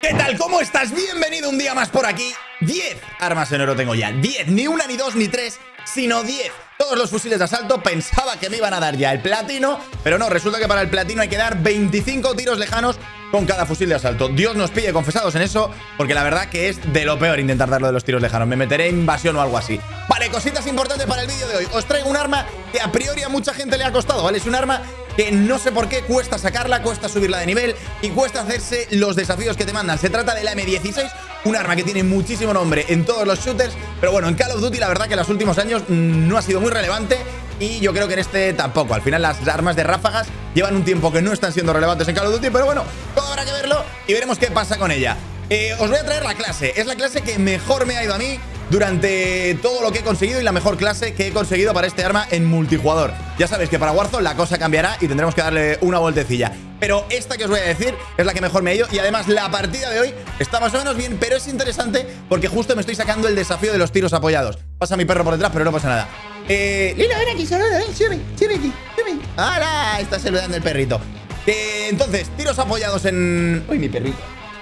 ¿Qué tal? ¿Cómo estás? Bienvenido un día más por aquí. 10 armas en oro tengo ya. 10, ni una, ni dos, ni tres, sino 10. Todos los fusiles de asalto. Pensaba que me iban a dar ya el platino, pero no, resulta que para el platino hay que dar 25 tiros lejanos con cada fusil de asalto. Dios nos pille confesados en eso, porque la verdad que es de lo peor intentar darlo de los tiros lejanos. Me meteré en invasión o algo así. Vale, cositas importantes para el vídeo de hoy. Os traigo un arma que a priori a mucha gente le ha costado, ¿vale? Es un arma que no sé por qué cuesta sacarla, cuesta subirla de nivel y cuesta hacerse los desafíos que te mandan. Se trata de la M16, un arma que tiene muchísimo nombre en todos los shooters, pero bueno, en Call of Duty la verdad que en los últimos años no ha sido muy relevante y yo creo que en este tampoco. Al final las armas de ráfagas llevan un tiempo que no están siendo relevantes en Call of Duty, pero bueno, todo habrá que verlo y veremos qué pasa con ella. Os voy a traer la clase. Es la clase que mejor me ha ido a mí durante todo lo que he conseguido y la mejor clase que he conseguido para este arma en multijugador. Ya sabéis que para Warzone la cosa cambiará y tendremos que darle una vueltecilla. Pero esta que os voy a decir es la que mejor me ha ido y además la partida de hoy está más o menos bien, pero es interesante porque justo me estoy sacando el desafío de los tiros apoyados. Pasa mi perro por detrás, pero no pasa nada. Lila, ven aquí, saluda, ven, sube aquí, sube. ¡Hala! Está saludando el perrito. Entonces, tiros apoyados en... ¡Uy, mi perrito!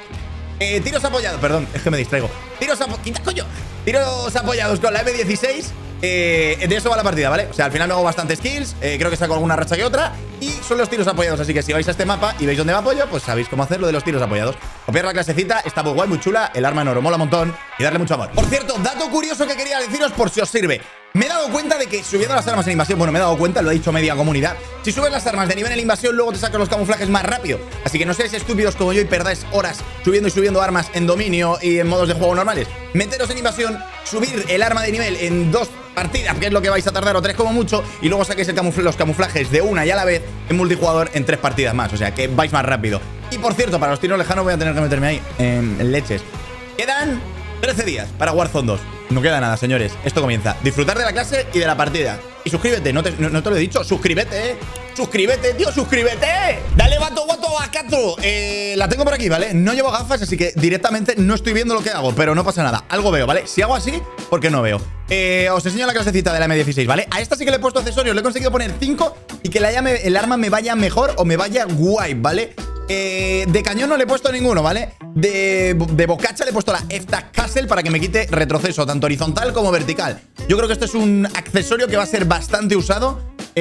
Tiros apoyados, perdón, es que me distraigo. ¡Quita, coño! Tiros apoyados con la M16. De eso va la partida, ¿vale? O sea, al final me hago bastantes kills, creo que saco alguna racha que otra. Y son los tiros apoyados, así que si vais a este mapa y veis dónde me apoyo, pues sabéis cómo hacer lo de los tiros apoyados. Copiar la clasecita, está muy guay, muy chula. El arma en oro mola un montón y darle mucho amor. Por cierto, dato curioso que quería deciros por si os sirve. Me he dado cuenta de que subiendo las armas en invasión, bueno, me he dado cuenta, lo ha dicho media comunidad. Si subes las armas de nivel en invasión, luego te sacas los camuflajes más rápido. Así que no seáis estúpidos como yo y perdáis horas subiendo y subiendo armas en dominio y en modos de juego normales. Meteros en invasión, subir el arma de nivel en 2 partidas, que es lo que vais a tardar, o 3 como mucho, y luego saquéis los camuflajes de una y a la vez en multijugador en 3 partidas más. O sea, que vais más rápido. Y por cierto, para los tiros lejanos voy a tener que meterme ahí en leches. Quedan 13 días para Warzone 2. No queda nada, señores. Esto comienza. Disfrutar de la clase y de la partida. Y suscríbete, no te lo he dicho. Suscríbete, suscríbete, tío, suscríbete. Dale, vato, guato, acato. La tengo por aquí, ¿vale? No llevo gafas, así que directamente no estoy viendo lo que hago, pero no pasa nada. Algo veo, ¿vale? Si hago así, porque no veo. Os enseño la clasecita de la M16, ¿vale? A esta sí que le he puesto accesorios. Le he conseguido poner 5 y que el arma me vaya mejor o me vaya guay, ¿vale? De cañón no le he puesto ninguno, ¿vale? De bocacha le he puesto la Efta Castle para que me quite retroceso, tanto horizontal como vertical. Yo creo que esto es un accesorio que va a ser bastante usado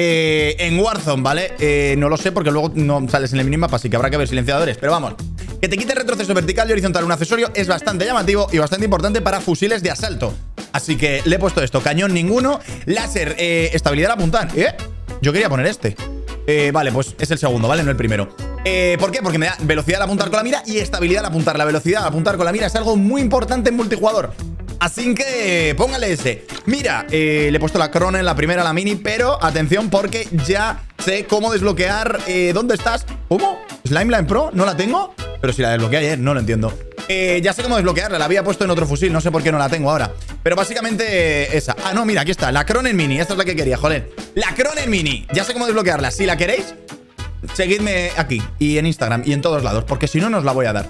en Warzone, ¿vale? No lo sé porque luego no sales en el minimapa, así que habrá que ver silenciadores. Pero vamos, que te quite retroceso vertical y horizontal un accesorio es bastante llamativo y bastante importante para fusiles de asalto. Así que le he puesto esto, cañón ninguno. Láser, estabilidad al apuntar. Yo quería poner este. Vale, pues es el segundo, ¿vale? No el primero. ¿Por qué? Porque me da velocidad al apuntar con la mira y estabilidad al apuntar. La velocidad al apuntar con la mira es algo muy importante en multijugador. Así que póngale ese. Mira, le he puesto la Cronen en la primera, la mini, pero atención porque ya sé cómo desbloquear. ¿Dónde estás? ¿Cómo? ¿Slimeline Pro? ¿No la tengo? Pero si la desbloqueé ayer, no lo entiendo. Ya sé cómo desbloquearla, la había puesto en otro fusil, no sé por qué no la tengo ahora. Pero básicamente esa. Ah, no, mira, aquí está, la Cronen Mini. Esta es la que quería, joder. La Cronen Mini, ya sé cómo desbloquearla. Si la queréis, seguidme aquí y en Instagram y en todos lados, porque si no, no os la voy a dar.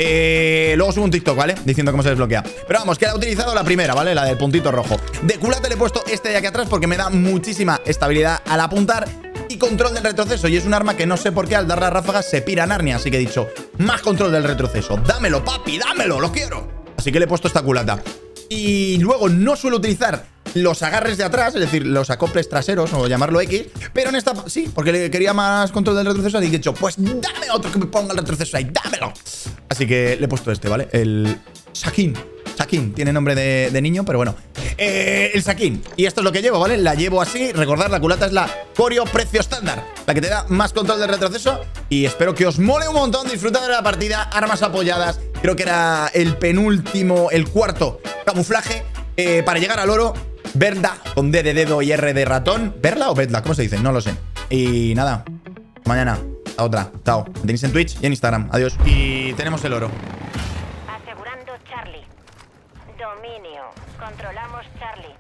Luego subo un TikTok, ¿vale? Diciendo cómo se desbloquea. Pero vamos, que he utilizado la primera, ¿vale? La del puntito rojo. De culate le he puesto este de aquí atrás porque me da muchísima estabilidad al apuntar y control del retroceso. Y es un arma que no sé por qué al dar las ráfagas se pira Narnia. Así que he dicho, más control del retroceso. Dámelo, papi, dámelo, lo quiero. Así que le he puesto esta culata. Y luego no suelo utilizar los agarres de atrás, es decir, los acoples traseros, o llamarlo X. Pero en esta sí, porque le quería más control del retroceso. Así que he dicho, pues dame otro que me ponga el retroceso ahí, dámelo. Así que le he puesto este, ¿vale? El Sakin. Sakin, tiene nombre de niño, pero bueno. El Sakin. Y esto es lo que llevo, ¿vale? La llevo así. Recordad, la culata es la Corio precio estándar, la que te da más control del retroceso. Y espero que os mole un montón disfrutar de la partida. Armas apoyadas. Creo que era el penúltimo, el cuarto camuflaje para llegar al oro. Verda, con D de dedo y R de ratón. ¿Verla o Vedla? ¿Cómo se dice? No lo sé. Y nada, mañana a otra. Chao. Me tenéis en Twitch y en Instagram. Adiós. Y tenemos el oro. Asegurando Charlie. Dominio. Controlamos Charlie.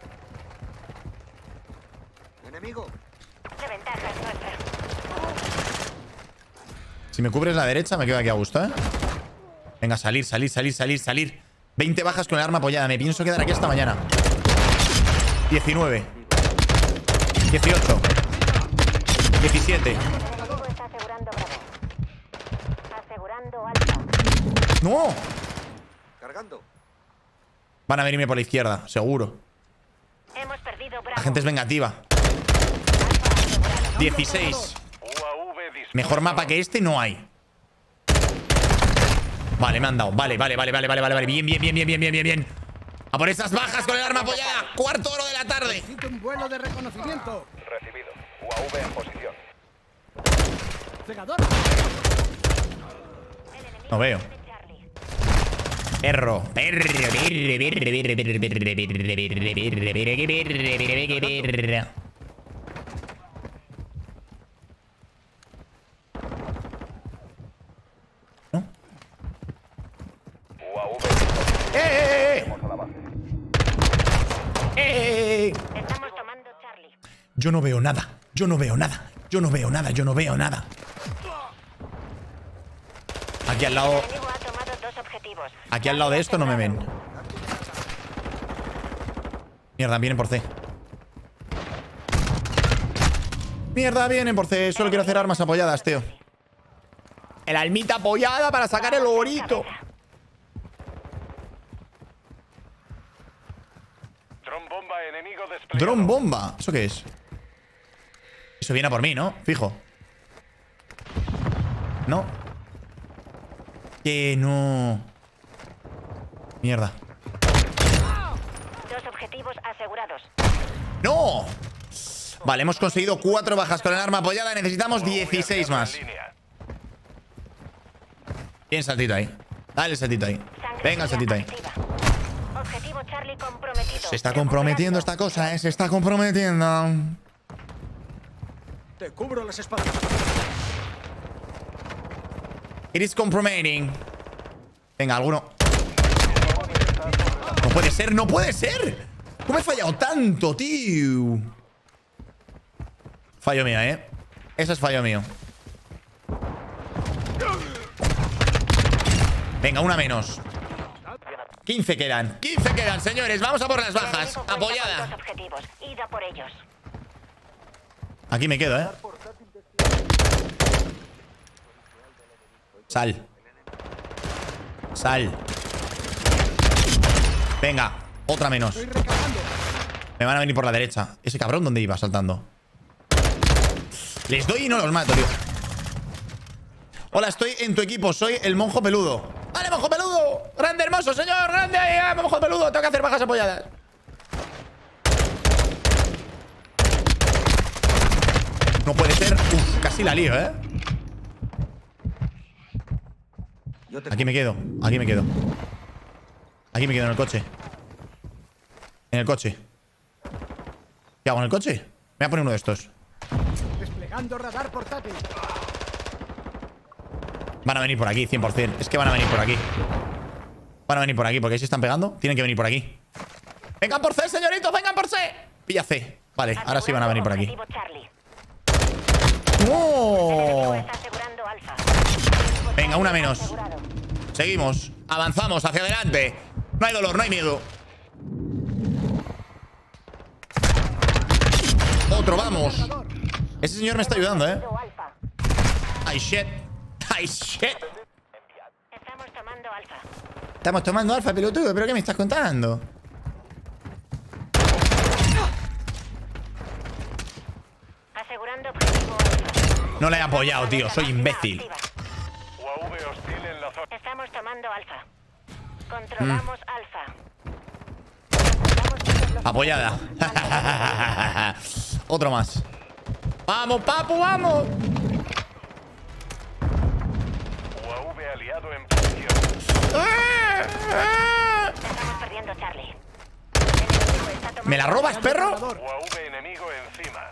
Enemigo. La ventaja es nuestra. Si me cubres la derecha me quedo aquí a gusto, ¿eh? Venga, salir, salir, salir, salir, salir. 20 bajas con el arma apoyada. Me pienso quedar aquí hasta mañana. 19 18 17. El enemigo está asegurando Bravo. Asegurando Alfa. ¡No! Cargando. Van a venirme por la izquierda, seguro. Hemos perdido Bravo. La gente es vengativa. 16. Mejor mapa que este no hay. Vale, me han dado. Vale. Bien. Bien. A por esas bajas con el arma apoyada. Cuarto oro de la tarde. Necesito un vuelo de reconocimiento. Recibido. UAV en posición. Cegador. No veo. Charlie. Perro. ¿No? UAV ¡Eh! a la base. Estamos tomando Charlie. Yo no veo nada. Yo no veo nada. Aquí al lado. El enemigo ha tomado 2 objetivos. Aquí al lado de esto no me ven. Mierda, vienen por C. Solo quiero hacer armas apoyadas, tío. El almita apoyada para sacar el orito. Dron bomba enemigo desplegado. Dron bomba. ¿Eso qué es? Eso viene a por mí, ¿no? Fijo. No. Que no. Mierda. 2 objetivos asegurados. ¡No! Vale, hemos conseguido 4 bajas con el arma apoyada. Necesitamos 16 más. Bien, saltito ahí. Dale el saltito ahí. Venga, el saltito ahí. Objetivo Charlie comprometido. Se está comprometiendo esta cosa, ¿eh? Se está comprometiendo. Te cubro las espaldas. It is compromising. Venga, alguno. No puede ser. ¿Cómo he fallado tanto, tío? Fallo mío, ¿eh? Eso es fallo mío. Venga, una menos. 15 quedan. 15 quedan, señores. Vamos a por las bajas. Apoyada. 2 objetivos. Id a por ellos. Aquí me quedo, ¿eh? Sal. Venga, otra menos. Estoy recargando. Me van a venir por la derecha. Ese cabrón, ¿dónde iba saltando? Les doy y no los mato, tío. Hola, estoy en tu equipo. Soy el monjo peludo. ¡Vale, monjo peludo! ¡Grande, hermoso, señor! ¡Grande! ¡Monjo peludo! Tengo que hacer bajas apoyadas. No puede ser. Uf, casi la lío, ¿eh? Aquí me quedo. Aquí me quedo en el coche. ¿Qué hago en el coche? Me voy a poner uno de estos. Desplegando radar portátil. Van a venir por aquí, 100%. Es que van a venir por aquí. Porque ahí se están pegando. Tienen que venir por aquí. ¡Vengan por C, señoritos! ¡Vengan por C! Pilla C. Vale, ahora sí van a venir por aquí. Objetivo Charlie. ¡Oh! Está asegurando Alfa. Venga, una menos. Asegurado. Seguimos. Avanzamos hacia adelante. No hay dolor, no hay miedo. Otro, vamos. Ese señor me está ayudando, ¿eh? Alfa. ¡Ay, shit! ¡Ay, shit! Estamos tomando Alfa. Estamos tomando alfa, pelotudo. ¿Pero qué me estás contando? Asegurando objetivo Alfa. No le he apoyado, tío. Soy imbécil. UAV hostil en la zona. Estamos tomando Alfa. Controlamos Alfa. Apoyada. Otro más. ¡Vamos, papu, vamos! UAV aliado en posición. Estamos perdiendo Charlie. El enemigo está tomando ¿Me la robas, perro? UAV enemigo encima.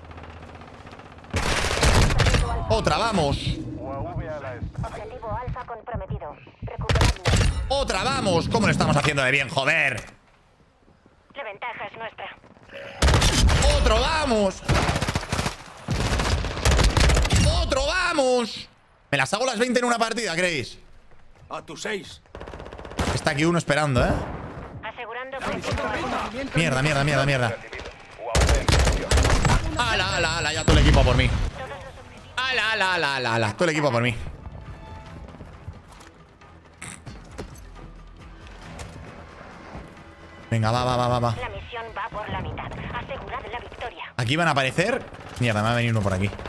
Otra, vamos. UAV a la espalda. Objetivo Alfa comprometido. Recuperadlo. Otra, vamos. ¿Cómo lo estamos haciendo de bien, joder? La ventaja es nuestra. Otro, vamos. Otro, vamos. Me las hago las 20 en una partida, ¿creéis? A tus 6. Está aquí uno esperando, ¿eh? Asegurando objetivo Alfa. Mierda. Recibido. UAV en posición. ¡Ala! Ya todo el equipo a por mí. ¡Ala! Todo el equipo a por mí. Venga, va. La misión va por la mitad. Asegurad la victoria. Aquí van a aparecer. Mierda, me va a venir uno por aquí.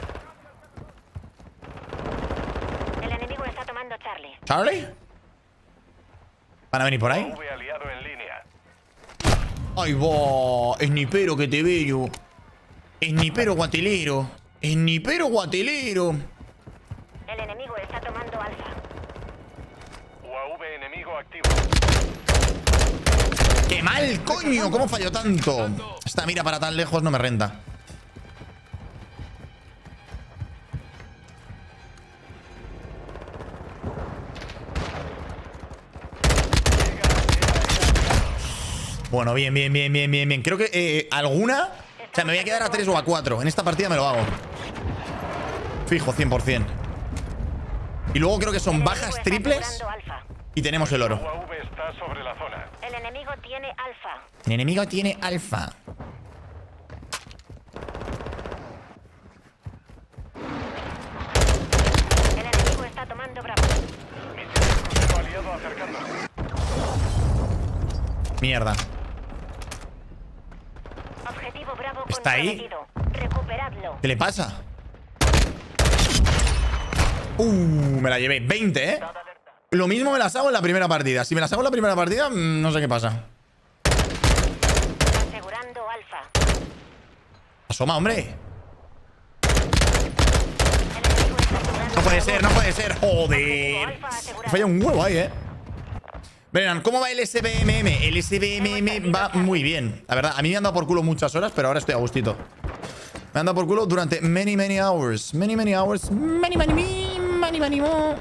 El enemigo está tomando Charlie. ¿Charlie? ¿Van a venir por ahí? UAV aliado en línea. ¡Ay, va! Snipero que te veo. Snipero guatelero. Snipero guatelero. El enemigo está tomando Alfa. UAV enemigo activo. ¡Qué mal, coño! ¿Cómo falló tanto? Esta mira para tan lejos no me renta. Bueno, bien. Creo que alguna... O sea, me voy a quedar a 3 o a 4. En esta partida me lo hago. Fijo, 100%. Y luego creo que son bajas triples. Alfa. Y tenemos el oro. UAV está sobre la zona. El enemigo tiene Alfa. El enemigo tiene alfa. El enemigo está tomando Bravo. Misil crucero aliado acercándose. Mierda. Objetivo Bravo ¿Está ahí? comprometido. Recuperadlo. ¿Qué le pasa? Me la llevé. 20, ¿eh? Lo mismo me las hago en la primera partida. Si me las hago en la primera partida, no sé qué pasa. Asegurando Alfa. Asoma, hombre. El enemigo está asegurando No puede ser, no Bravo. puede ser. Joder. Alfa asegurado. Me falla un huevo ahí, ¿eh? Verán, ¿cómo va el SBMM? El SBMM va muy bien. La verdad, a mí me han dado por culo muchas horas, pero ahora estoy a gustito. Me han dado por culo durante many hours. Many hours. Many more.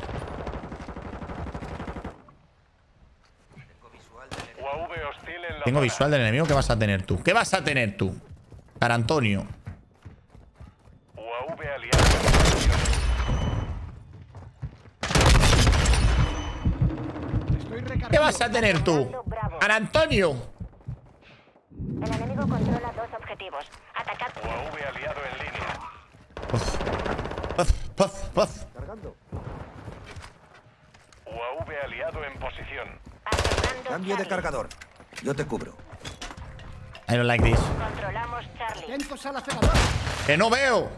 UAV hostil en la Tengo zona. visual del enemigo. ¿Qué vas a tener tú? ¿Qué vas a tener tú? Cara Antonio. UAV aliado en posición. Estoy recargando. ¿Qué vas a tener tú? Cara Antonio. El enemigo controla 2 objetivos. Atacad. UAV aliado en línea. Puff. Cargando. UAV aliado en posición. Asegurando Cambio de Charlie. cargador. Yo te cubro. I don't like this. Controlamos Charlie. Atentos al acelerador. ¡Que no veo!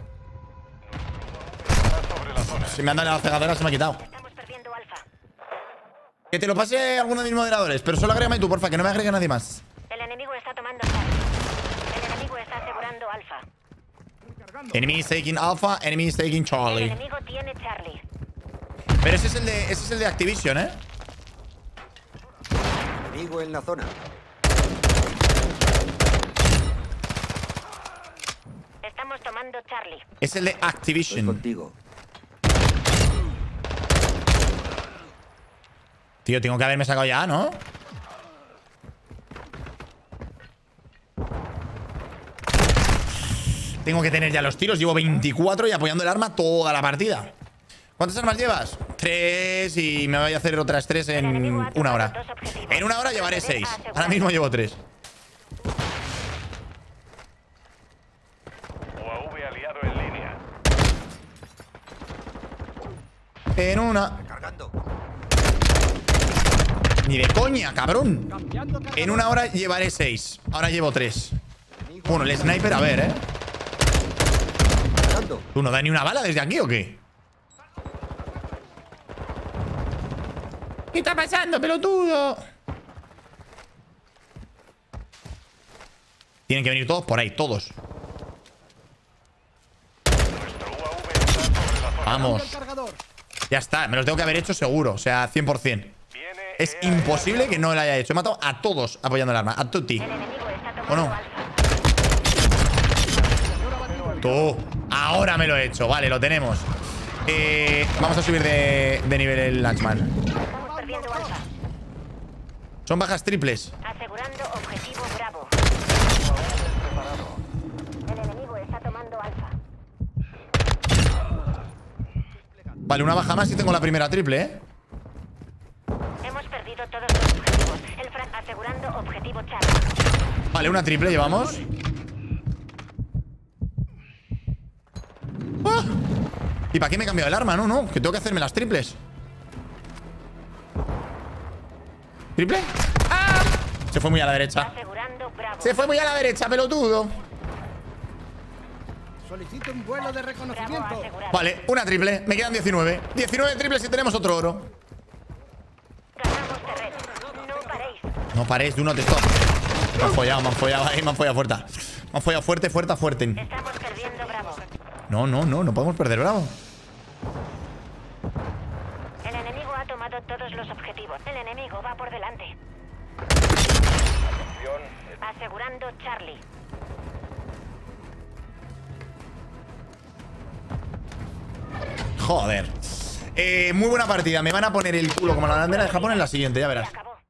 Está sobre la zona. Si me han dado la cegadora se me ha quitado. Estamos perdiendo Alfa. Que te lo pase alguno de mis moderadores. Pero solo agrégame tú, porfa, que no me agregue nadie más. El enemigo está tomando Charlie. El enemigo está asegurando Alfa. Cargando. Enemy is taking Alpha, enemy is taking El Charlie. enemigo tiene Charlie. Pero ese es el de Activision, ¿eh? Enemigo en la zona. Estamos tomando Charlie. Es el de Estoy Activision. contigo. Tío, tengo que haberme sacado ya, ¿no? Tengo que tener ya los tiros. Llevo 24 y apoyando el arma toda la partida. ¿Cuántas armas llevas? 3 y me voy a hacer otras 3 en una hora. En una hora llevaré 6. Ahora mismo llevo 3. UAV aliado en línea. En una. Cargando. Ni de coña, cabrón. Cambiando cargador. En una hora llevaré 6. Ahora llevo 3. Bueno, el sniper, a ver, ¿eh? Cargando. ¿Tú no das ni una bala desde aquí o qué? ¿Qué está pasando, pelotudo? Tienen que venir todos por ahí, todos. Nuestro UAV está sobre la zona. Vamos. El cargador. Ya está, me los tengo que haber hecho seguro. O sea, 100%. Viene Es EA imposible que no lo haya hecho. He matado a todos apoyando el arma. A tutti. El enemigo está ¿O tomando no? Alfa. Tú. Ahora me lo he hecho. Vale, lo tenemos. Vamos a subir de nivel el Lanchman. Estamos perdiendo Alfa. Son bajas triples. Asegurando objetivo Bravo. El enemigo está tomando Alfa. Vale, una baja más y tengo la primera triple, ¿eh? Hemos perdido todos los objetivos. Asegurando objetivo Charlie. Vale, una triple llevamos. ¡Ah! ¿Y para qué me he cambiado el arma? No, no, que tengo que hacerme las triples. ¿Triple? ¡Ah! Se fue muy a la derecha. Asegurando Bravo. Se fue muy a la derecha, pelotudo. Solicito un vuelo de Bravo reconocimiento. asegurado. Vale, una triple. Me quedan 19. 19 triples y tenemos otro oro. Ganamos terreno. No paréis. No paréis de uno de stop. Me han follado ahí, me han follado fuerte. Me han follado fuerte. Estamos perdiendo Bravo. No podemos perder, Bravo. El enemigo ha tomado todos los objetivos. El enemigo va por delante. Atención, Asegurando Charlie. Joder. Muy buena partida. Me van a poner el culo como la bandera de Japón en la siguiente, ya verás.